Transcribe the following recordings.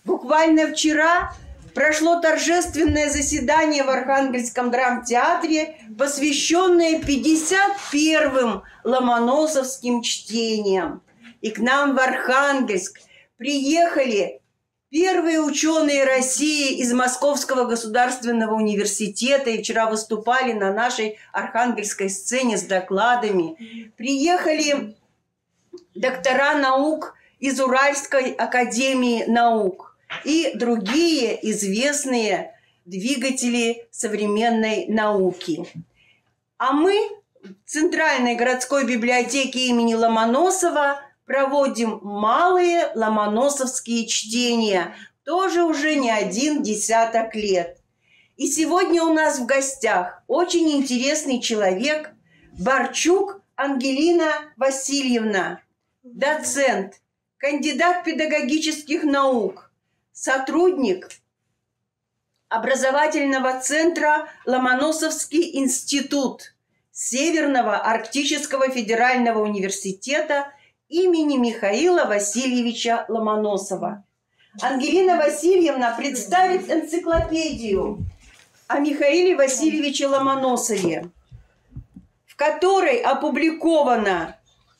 Буквально вчера прошло торжественное заседание в Архангельском драмтеатре, посвященное 51-м ломоносовским чтениям. И к нам в Архангельск приехали первые ученые России из Московского государственного университета и вчера выступали на нашей архангельской сцене с докладами. Приехали доктора наук из Уральской академии наук и другие известные двигатели современной науки. А мы в Центральной городской библиотеке имени Ломоносова проводим малые ломоносовские чтения, тоже уже не 10 лет. И сегодня у нас в гостях очень интересный человек, Барчук Ангелина Васильевна, доцент, кандидат педагогических наук, сотрудник образовательного центра Ломоносовский институт Северного Арктического федерального университета имени Михаила Васильевича Ломоносова. Ангелина Васильевна представит энциклопедию о Михаиле Васильевиче Ломоносове, в которой опубликовано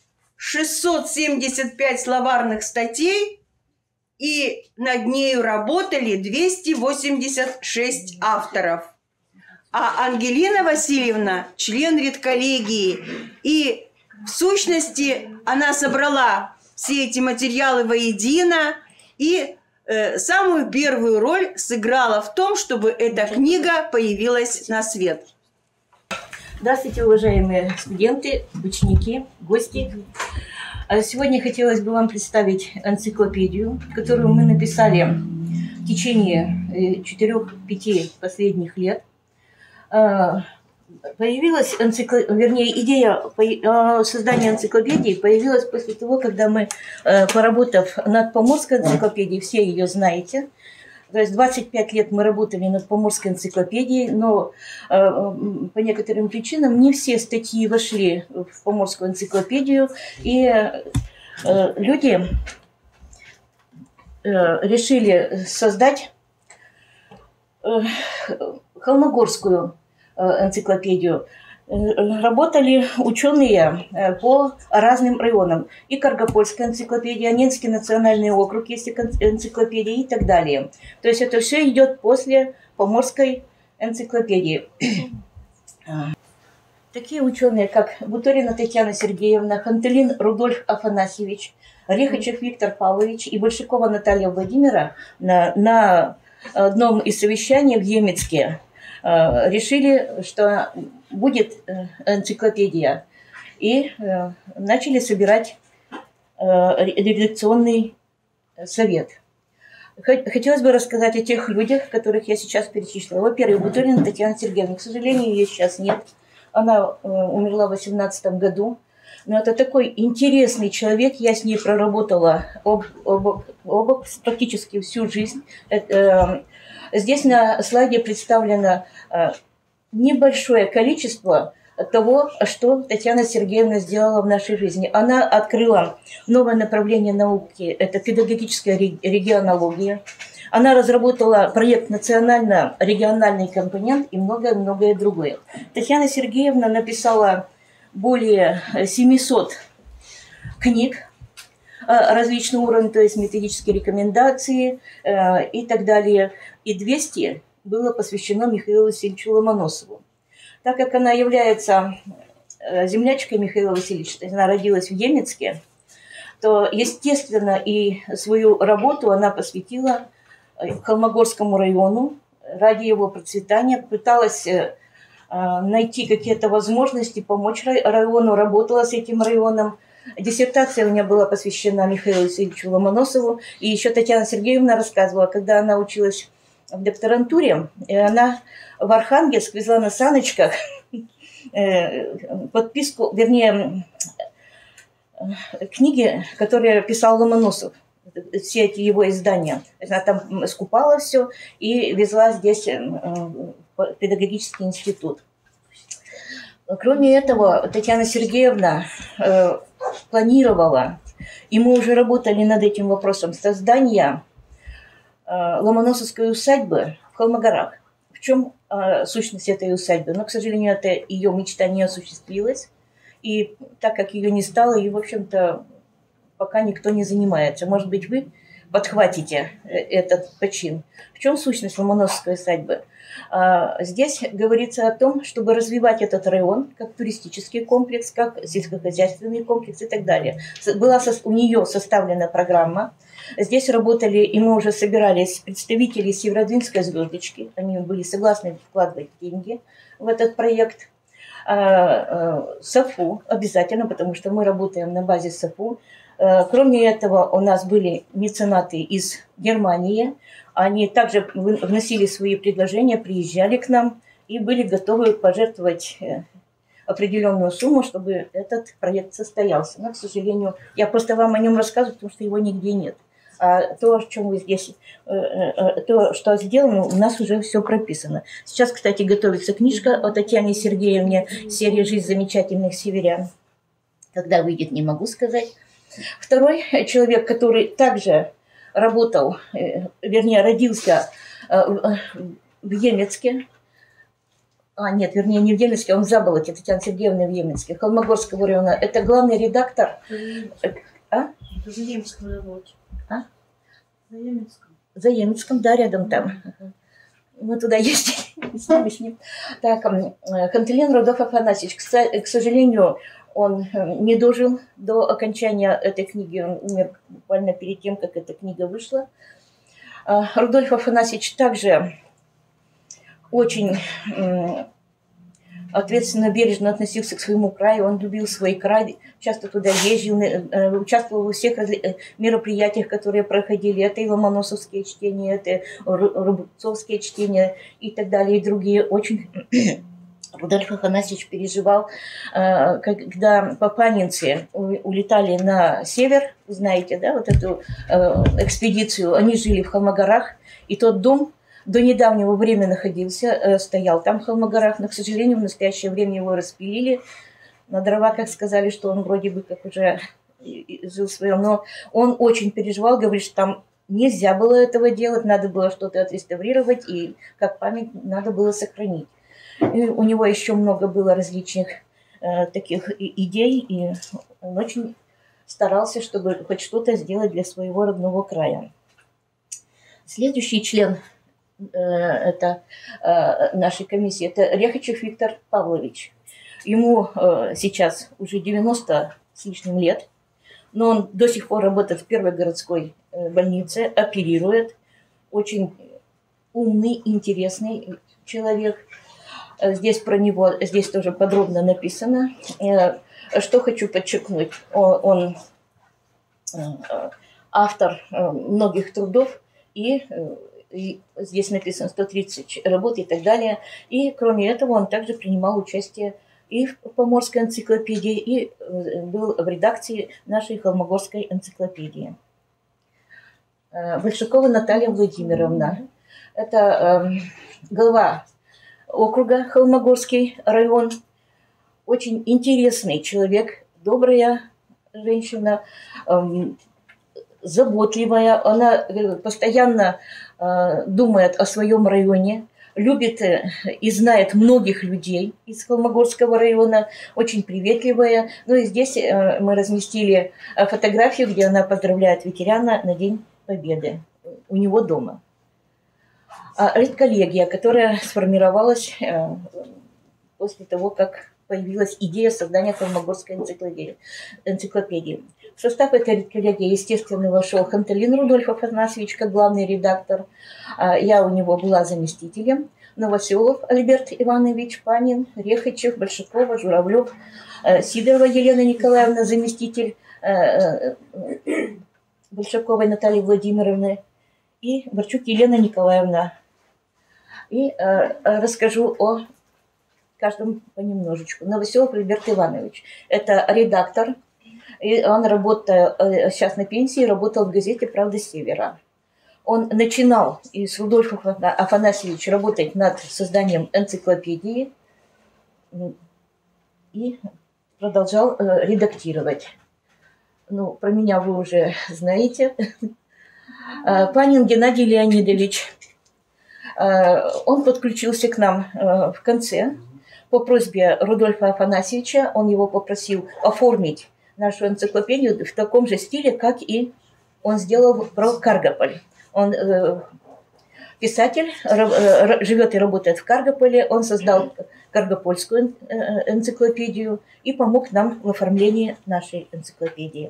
675 словарных статей, и над нею работали 286 авторов. А Ангелина Васильевна – член редколлегии, и в сущности она собрала все эти материалы воедино и самую первую роль сыграла в том, чтобы эта книга появилась на свет. Здравствуйте, уважаемые студенты, ученики, гости. Сегодня хотелось бы вам представить энциклопедию, которую мы написали в течение 4-5 последних лет. Появилась идея создания энциклопедии появилась после того, когда мы, поработав над Поморской энциклопедией, все ее знаете, то есть 25 лет мы работали над Поморской энциклопедией, но по некоторым причинам не все статьи вошли в Поморскую энциклопедию, и люди решили создать Холмогорскую энциклопедию. Работали ученые по разным районам. И Каргопольская энциклопедия, Ненецкий национальный округ, есть энциклопедия и так далее. То есть это все идет после Поморской энциклопедии. Такие ученые, как Буторина Татьяна Сергеевна, Хантелин Рудольф Афанасьевич, Рехачев Виктор Павлович и Большакова Наталья Владимировна на одном из совещаний в Емецке решили, что будет энциклопедия, и начали собирать редакционный совет. Хотелось бы рассказать о тех людях, которых я сейчас перечислила. Во-первых, Буторина Татьяна Сергеевна. К сожалению, ее сейчас нет. Она умерла в 2018 году. Но это такой интересный человек. Я с ней проработала практически всю жизнь. Здесь на слайде представлено небольшое количество того, что Татьяна Сергеевна сделала в нашей жизни. Она открыла новое направление науки, это педагогическая регионология. Она разработала проект национально-региональный компонент и многое-многое другое. Татьяна Сергеевна написала более 700 книг различного уровня, то есть методические рекомендации и так далее. И 200 было посвящено Михаилу Васильевичу Ломоносову. Так как она является землячкой Михаила Васильевича, то есть она родилась в Емецке, то, естественно, и свою работу она посвятила Холмогорскому району ради его процветания, пыталась найти какие-то возможности помочь району, работала с этим районом. Диссертация у меня была посвящена Михаилу Васильевичу Ломоносову. И еще Татьяна Сергеевна рассказывала, когда она училась в докторантуре, и она в Архангельск везла на саночках подписку, вернее, книги, которые писал Ломоносов, все эти его издания. Она там скупала все и везла здесь в педагогический институт. Кроме этого, Татьяна Сергеевна планировала, и мы уже работали над этим вопросом, создания Ломоносовской усадьбы в Холмогорах. В чем сущность этой усадьбы? Но, к сожалению, это ее мечта не осуществилась. И так как ее не стало, и, в общем-то, пока никто не занимается. Может быть, вы подхватите этот почин. В чем сущность Ломоносовской усадьбы? Здесь говорится о том, чтобы развивать этот район как туристический комплекс, как сельскохозяйственный комплекс и так далее. Была у нее составлена программа. Здесь работали, и мы уже собирались, представители Северодвинской звездочки. Они были согласны вкладывать деньги в этот проект. САФУ обязательно, потому что мы работаем на базе САФУ. Кроме этого, у нас были меценаты из Германии. Они также вносили свои предложения, приезжали к нам и были готовы пожертвовать определенную сумму, чтобы этот проект состоялся. Но, к сожалению, я просто вам о нем рассказываю, потому что его нигде нет. А то, о чем вы здесь, то, что сделано, у нас уже все прописано. Сейчас, кстати, готовится книжка о Татьяне Сергеевне, серия «Жизнь замечательных северян». Когда выйдет, не могу сказать. Второй человек, который также работал, вернее, родился в Емецке. Нет, вернее, не в Емецке, он в Заболоте, Татьяна Сергеевна в Емецке, Холмогорского района. Это главный редактор. В Емецком работе. За Емецком. За Емецком, да, рядом там. Мы туда ездили. Так, Хантелен Рудольф Афанасьевич, к сожалению, он не дожил до окончания этой книги. Он умер буквально перед тем, как эта книга вышла. Рудольф Афанасьевич также очень ответственно, бережно относился к своему краю. Он любил свой край, часто туда ездил, участвовал во всех мероприятиях, которые проходили. Это и ломоносовские чтения, это рубцовские чтения и так далее, и другие. Очень Рудольф Афанасьевич переживал, когда папанинцы улетали на север, знаете, да, вот эту экспедицию, они жили в Холмогорах, и тот дом до недавнего времени находился, стоял там в Холмогорах, но, к сожалению, в настоящее время его распилили на дрова, как сказали, что он вроде бы как уже жил в своем, но он очень переживал, говорит, что там нельзя было этого делать, надо было что-то отреставрировать, и как память надо было сохранить. И у него еще много было различных таких идей, и он очень старался, чтобы хоть что-то сделать для своего родного края. Следующий член это нашей комиссии, это Рехачев Виктор Павлович. Ему сейчас уже 90 с лишним лет, но он до сих пор работает в первой городской больнице, оперирует. Очень умный, интересный человек. Здесь про него, здесь тоже подробно написано. Что хочу подчеркнуть, он автор многих трудов, и здесь написано 130 работ и так далее. И кроме этого он также принимал участие и в Поморской энциклопедии, и был в редакции нашей Холмогорской энциклопедии. Большакова Наталья Владимировна. Это глава округа Холмогорский район. Очень интересный человек, добрая женщина, заботливая. Она постоянно думает о своем районе, любит и знает многих людей из Холмогорского района, очень приветливая. Ну и здесь мы разместили фотографию, где она поздравляет ветерана на День Победы у него дома. Редколлегия, которая сформировалась после того, как появилась идея создания Холмогорской энциклопедии. В состав этой редколлегии, естественно, вошел Хантелин Рудольф Афанасьевич как главный редактор. Я у него была заместителем. Новоселов Альберт Иванович, Панин, Рехачев, Большакова, Журавлев, Сидорова Елена Николаевна, заместитель Большаковой Натальи Владимировны, и Борчук Елена Николаевна. И расскажу о каждом понемножечку. Новоселов Альберт Иванович. Это редактор. И он работает, сейчас на пенсии, работал в газете «Правда Севера». Он начинал и с Рудольфом Афанасьевичем работать над созданием энциклопедии и продолжал редактировать. Ну, про меня вы уже знаете. Панин Геннадий Леонидович. Он подключился к нам в конце по просьбе Рудольфа Афанасьевича. Он его попросил оформить нашу энциклопедию в таком же стиле, как и он сделал про Каргополь. Он писатель, живет и работает в Каргополе. Он создал Каргопольскую энциклопедию и помог нам в оформлении нашей энциклопедии.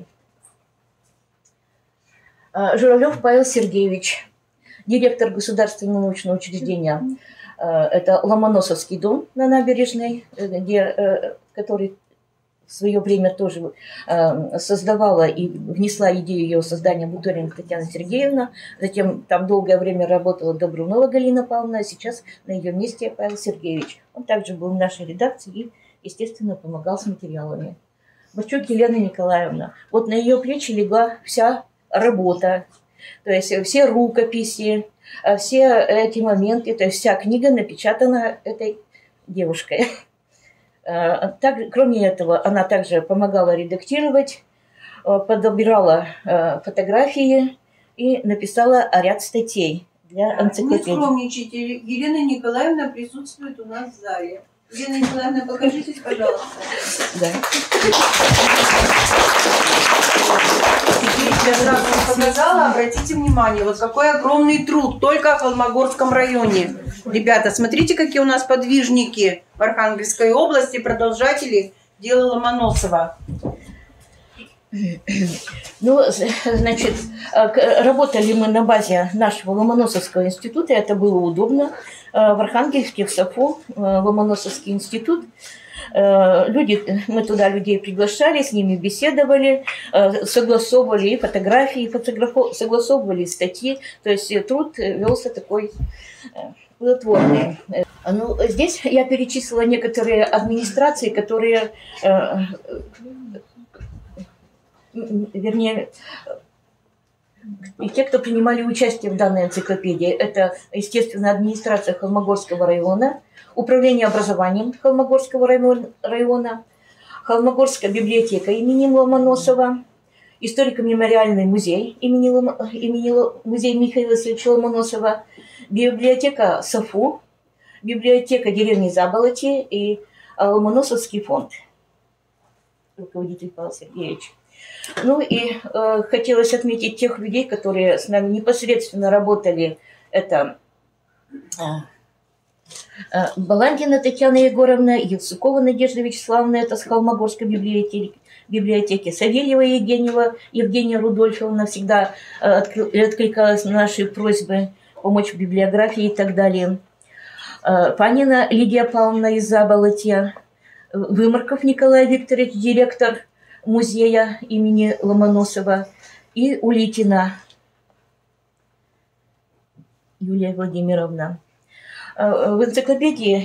Журавлев Павел Сергеевич, директор Государственного научного учреждения. Это Ломоносовский дом на набережной, который в свое время тоже создавала и внесла идею ее создания Буторина Татьяна Сергеевна. Затем там долгое время работала Добрунова Галина Павловна, а сейчас на ее месте Павел Сергеевич. Он также был в нашей редакции и, естественно, помогал с материалами. Борчук Елена Николаевна. Вот на ее плечи легла вся работа, то есть все рукописи, все эти моменты, то есть вся книга напечатана этой девушкой. Кроме этого, она также помогала редактировать, подбирала фотографии и написала ряд статей для энциклопедии. Не скромничайте, Елена Николаевна присутствует у нас в зале. Елена Николаевна, покажитесь, пожалуйста. Да. Я сразу вам показала, обратите внимание, вот какой огромный труд только в Холмогорском районе. Ребята, смотрите, какие у нас подвижники в Архангельской области, продолжатели дела Ломоносова. Ну, значит, работали мы на базе нашего Ломоносовского института, это было удобно. В Архангельске, в САФУ, Ломоносовский институт. Мы туда людей приглашали, с ними беседовали, согласовывали и фотографии, согласовывали статьи. То есть труд велся такой плодотворный. Ну, здесь я перечислила некоторые администрации, которые, вернее, и те, кто принимали участие в данной энциклопедии. Это, естественно, администрация Холмогорского района, управление образованием Холмогорского района, Холмогорская библиотека имени Ломоносова, историко-мемориальный музей музей Михаила Васильевича Ломоносова, библиотека САФУ, библиотека деревни Заболотье и Ломоносовский фонд, руководитель Павел Сергеевич. Ну и хотелось отметить тех людей, которые с нами непосредственно работали. Это Баландина Татьяна Егоровна, Евсукова Надежда Вячеславовна, это с Холмогорской библиотеки, Савельева Евгения Рудольфовна всегда откликалась на наши просьбы помочь в библиографии и так далее. Панина Лидия Павловна из Заболотья, Вымарков Николай Викторович, директор музея имени Ломоносова, и Улитина Юлия Владимировна. В энциклопедии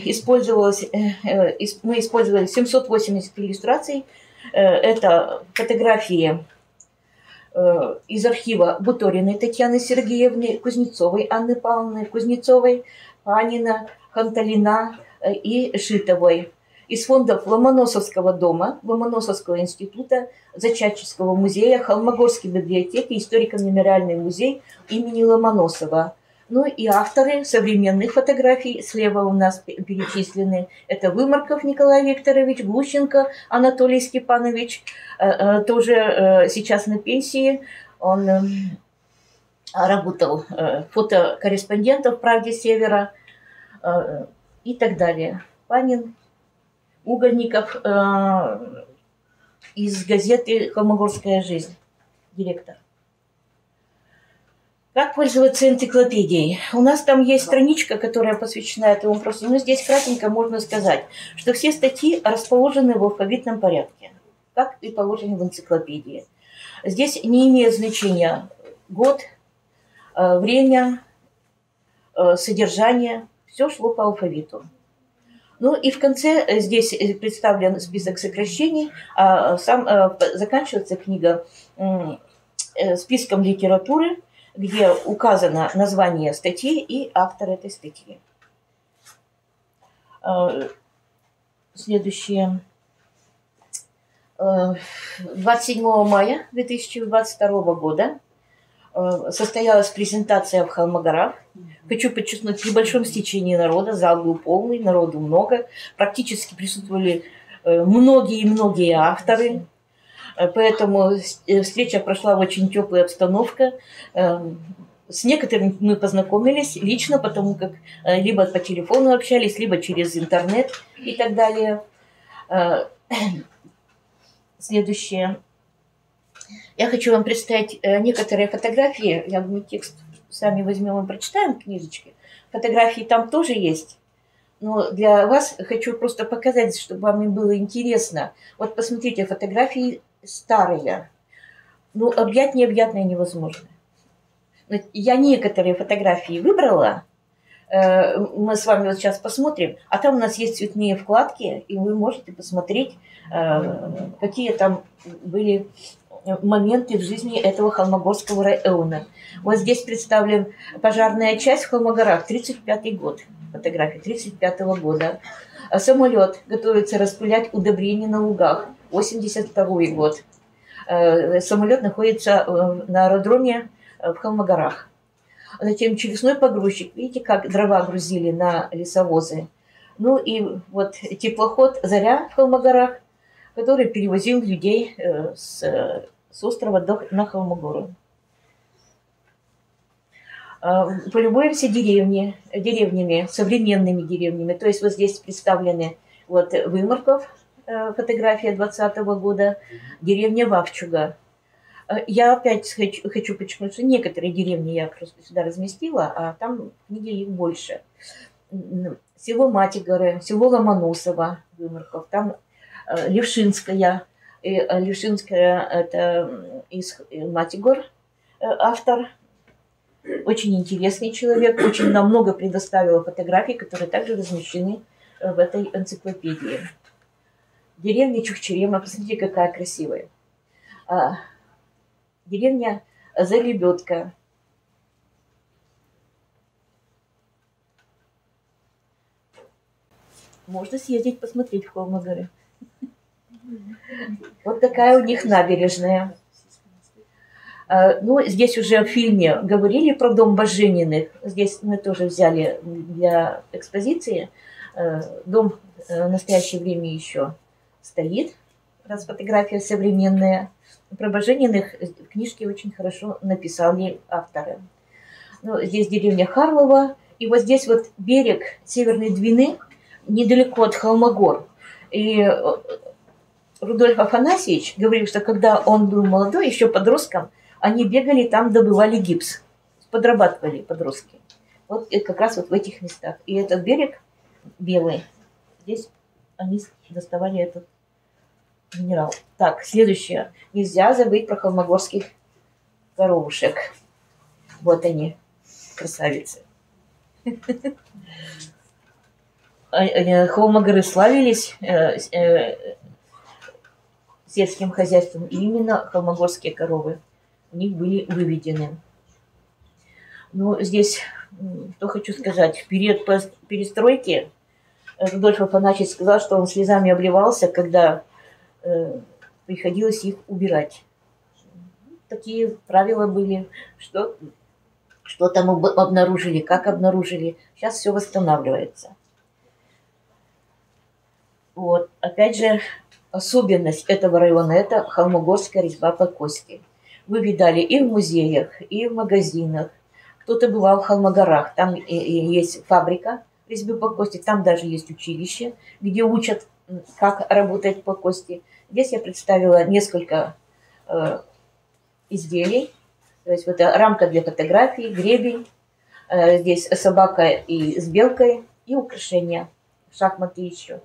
мы использовали 780 иллюстраций. Это фотографии из архива Буториной Татьяны Сергеевны, Кузнецовой Анны Павловны, Кузнецовой, Панина, Ханталина и Шитовой. Из фондов Ломоносовского дома, Ломоносовского института, Зачатческого музея, Холмогорской библиотеки, историко-мемориальный музей имени Ломоносова. Ну и авторы современных фотографий слева у нас перечислены. Это Вымарков Николай Викторович, Глущенко Анатолий Степанович, тоже сейчас на пенсии. Он работал фотокорреспондентом в «Правде Севера» и так далее. Панин, Угольников из газеты «Холмогорская жизнь», директор. Как пользоваться энциклопедией? У нас там есть страничка, которая посвящена этому вопросу. Но здесь кратенько можно сказать, что все статьи расположены в алфавитном порядке, как и положено в энциклопедии. Здесь не имеет значения год, время, содержание. Все шло по алфавиту. Ну и в конце здесь представлен список сокращений, а заканчивается книга списком литературы, где указано название статьи и автор этой статьи. Следующее. 27 мая 2022 года состоялась презентация в Холмогорах. Хочу подчеркнуть, в небольшом стечении народа, зал был полный, народу много. Практически присутствовали многие авторы. Поэтому встреча прошла в очень теплой обстановке. С некоторыми мы познакомились лично, потому как либо по телефону общались, либо через интернет и так далее. Следующее. Я хочу вам представить некоторые фотографии. Я думаю, текст сами возьмем и прочитаем в книжечке. Фотографии там тоже есть. Но для вас хочу просто показать, чтобы вам было интересно. Вот посмотрите, фотографии старые. Ну, объять необъятное невозможно. Я некоторые фотографии выбрала. Мы с вами вот сейчас посмотрим. А там у нас есть цветные вкладки, и вы можете посмотреть, какие там были моменты в жизни этого Холмогорского района. Вот здесь представлен пожарная часть в Холмогорах, 35-й год. Фотография 35-го года. Самолет готовится распылять удобрения на лугах, 82-й год. Самолет находится на аэродроме в Холмогорах. Затем челюстной погрузчик. Видите, как дрова грузили на лесовозы. Ну и вот теплоход «Заря» в Холмогорах, который перевозил людей с острова на Холмогору. Полюбуемся деревнями, современными деревнями. То есть вот здесь представлены вот Выморков, фотография 20-го года, деревня Вавчуга. Я опять хочу подчеркнуть, что некоторые деревни я просто сюда разместила, а там в книге их больше. Село Матигоры, село Ломоносово, Выморков, там Левшинская. Левшинская – это из Матигор автор. Очень интересный человек, очень нам много предоставила фотографий, которые также размещены в этой энциклопедии. Деревня Чухчерема, посмотрите, какая красивая. Деревня Залебедка. Можно съездить посмотреть в Холмогоры. Вот такая у них набережная. Ну, здесь уже в фильме говорили про дом Бажениных. Здесь мы тоже взяли для экспозиции. Дом в настоящее время еще стоит, раз фотография современная. Про Бажениных в книжке очень хорошо написали авторы. Ну, здесь деревня Харлова. И вот здесь вот берег Северной Двины, недалеко от Холмогор. И Рудольф Афанасьевич говорил, что когда он был молодой, еще подростком, они бегали там, добывали гипс, подрабатывали подростки. Вот как раз вот в этих местах. И этот берег белый. Здесь они доставали этот минерал. Так, следующее. Нельзя забыть про холмогорских коровушек. Вот они, красавицы. Холмогоры славились сельским хозяйством. И именно холмогорские коровы у них были выведены. Ну, здесь, что хочу сказать, в период перестройки Рудольф Афанасьевич сказал, что он слезами обливался, когда приходилось их убирать. Такие правила были, что там обнаружили, как обнаружили. Сейчас все восстанавливается. Вот. Опять же, особенность этого района – это холмогорская резьба по кости. Вы видали и в музеях, и в магазинах. Кто-то бывал в Холмогорах. Там и есть фабрика резьбы по кости, там даже есть училище, где учат, как работать по кости. Здесь я представила несколько изделий. То есть вот рамка для фотографий, гребень. Здесь собака и с белкой, и украшения, шахматы еще.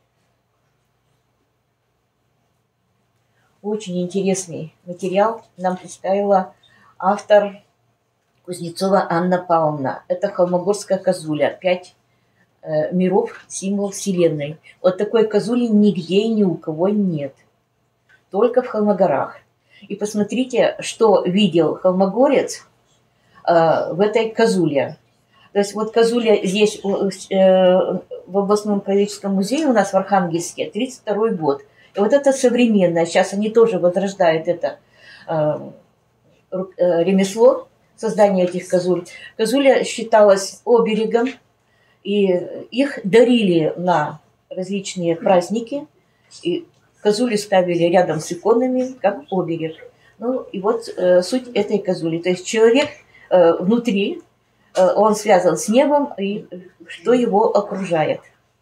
Очень интересный материал нам представила автор Кузнецова Анна Павловна. Это холмогорская козуля. 5 миров, символ Вселенной. Вот такой козули нигде и ни у кого нет. Только в Холмогорах. И посмотрите, что видел холмогорец в этой козуле. То есть вот козуля здесь в областном краеведческом музее у нас в Архангельске, 32-й год. И вот это современное, сейчас они тоже возрождают это ремесло создания этих козуль. Козуля считалась оберегом, и их дарили на различные праздники, и козули ставили рядом с иконами, как оберег. Ну и вот суть этой козули. То есть человек внутри, он связан с небом, и что его окружает.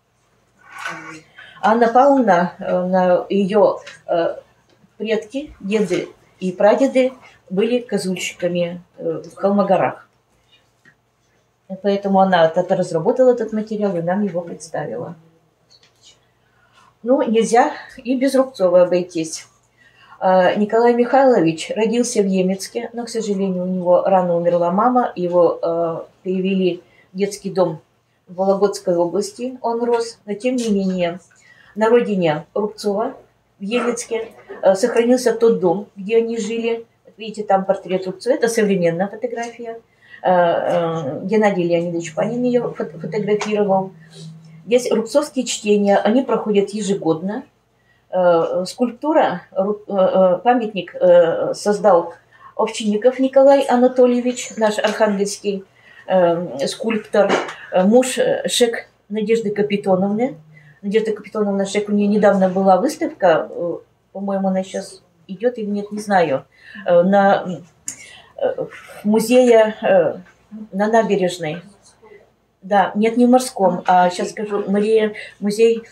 Анна Павловна, на ее предки, деды и прадеды были козульщиками в Холмогорах. Поэтому она разработала этот материал и нам его представила. Ну, нельзя и без Рубцова обойтись. Николай Михайлович родился в Емецке, но, к сожалению, у него рано умерла мама. Его перевели в детский дом в Вологодской области, он рос. Но, тем не менее, на родине Рубцова в Емецке сохранился тот дом, где они жили. Видите, там портрет Рубцова, это современная фотография. Геннадий Леонидович Панин ее фотографировал. Здесь рубцовские чтения, они проходят ежегодно. Скульптура, памятник создал Овчинников Николай Анатольевич, наш архангельский скульптор, муж Шек Надежды Капитоновны. Надежда Капитоновна Шек, у нее недавно была выставка, по-моему, она сейчас идет или нет, не знаю, в музее на набережной. Да, нет, не в морском, а сейчас скажу, музей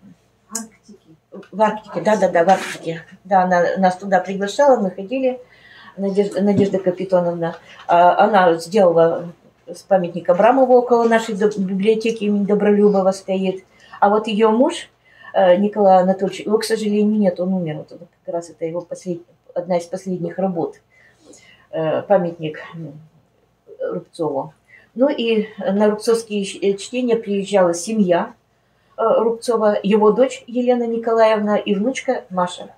в Арктике, да, в Арктике. Да, она нас туда приглашала, мы ходили, Надежда Капитоновна. Она сделала памятник Абрамову около нашей библиотеки имени Добролюбова стоит. А вот ее муж, Николай Анатольевич, его, к сожалению, нет, он умер. Вот как раз это его одна из последних работ. Памятник Рубцову. Ну и на рубцовские чтения приезжала семья Рубцова, его дочь Елена Николаевна и внучка Маша.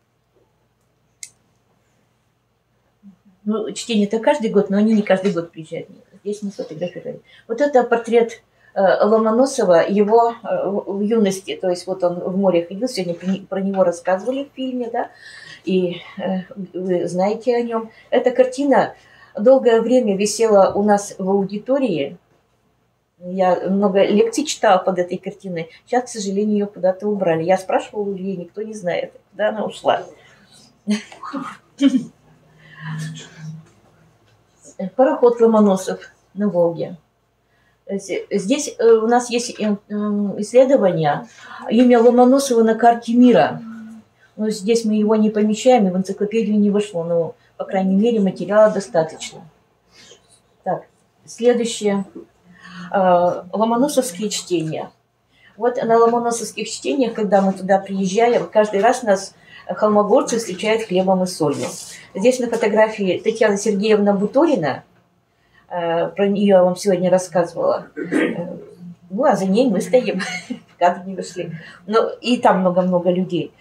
Ну, чтение-то каждый год, но они не каждый год приезжают. Здесь мы сфотографировали. Вот это портрет Ломоносова, его в юности, то есть вот он в море ходил, сегодня про него рассказывали в фильме, да, и вы знаете о нем. Эта картина долгое время висела у нас в аудитории. Я много лекций читала под этой картиной. Сейчас, к сожалению, ее куда-то убрали. Я спрашивала у Ильи, никто не знает, куда она ушла. Пароход Ломоносов на Волге. Здесь у нас есть исследование имя Ломоносова на карте мира. Но здесь мы его не помещаем, и в энциклопедию не вошло. Но, по крайней мере, материала достаточно. Так, следующее. Ломоносовские чтения. Вот на ломоносовских чтениях, когда мы туда приезжаем, каждый раз нас холмогорцы встречают хлебом и солью. Здесь на фотографии Татьяна Сергеевна Буторина, про нее я вам сегодня рассказывала. Ну, а за ней мы стоим, в кадр не вышли. Ну, и там много-много людей.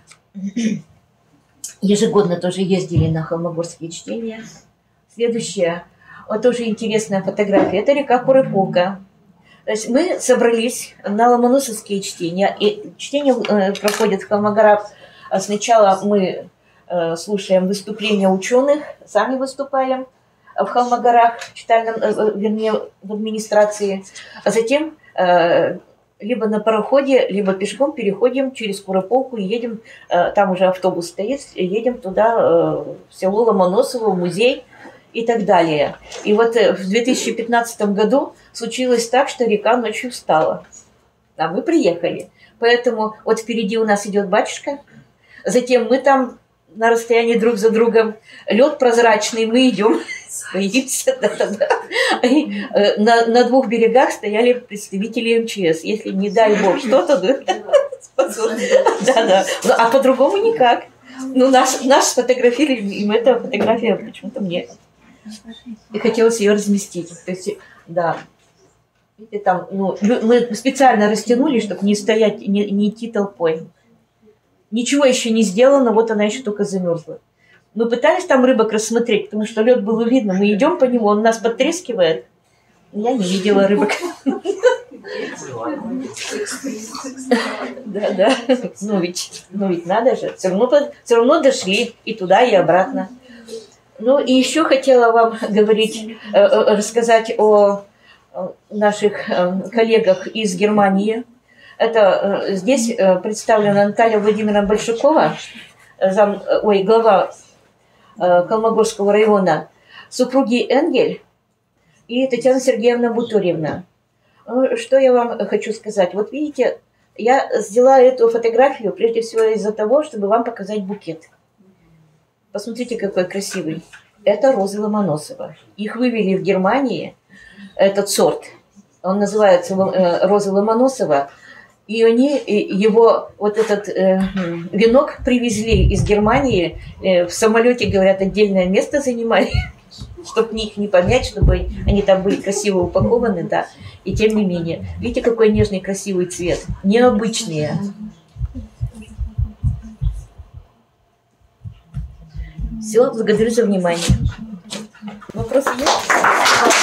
Ежегодно тоже ездили на холмогорские чтения. Следующее. Вот тоже интересная фотография. Это река Курыпулка. То есть мы собрались на ломоносовские чтения. И чтения проходят в Холмогорах. Сначала мы слушаем выступления ученых, сами выступаем в Холмогорах, вернее, в администрации. А затем либо на пароходе, либо пешком переходим через Курополку и едем, там уже автобус стоит, едем туда, в село Ломоносово, в музей и так далее. И вот в 2015 году случилось так, что река ночью встала. А мы приехали. Поэтому вот впереди у нас идет батюшка, затем мы там на расстоянии друг за другом, лед прозрачный, мы идем, боимся, на двух берегах стояли представители МЧС. Если не дай бог что-то, да, а по-другому никак. Ну, наш сфотографировали, им эта фотография почему-то мне. И хотелось ее разместить. То есть, да. Видите, там, ну, мы специально растянули, чтобы не стоять, не идти толпой. Ничего еще не сделано, вот она еще только замерзла. Мы пытались там рыбок рассмотреть, потому что лед было видно. Мы идем по нему, он нас потрескивает. Я не видела рыбок. Да. Ну ведь надо же. Все равно дошли и туда, и обратно. Ну и еще хотела вам рассказать о наших коллегах из Германии. Это здесь представлена Наталья Владимировна Большакова, глава Колмогорского района, супруги Энгель и Татьяна Сергеевна Буторьевна. Что я вам хочу сказать? Вот видите, я сделала эту фотографию прежде всего из-за того, чтобы вам показать букет. Посмотрите, какой красивый. Это розы Ломоносова. Их вывели в Германии, этот сорт. Он называется розы Ломоносова. И они его, вот этот венок привезли из Германии. В самолете, говорят, отдельное место занимали, чтобы их не помять, чтобы они там были красиво упакованы, да. И тем не менее. Видите, какой нежный, красивый цвет. Необычные. Все, благодарю за внимание. Вопросы есть?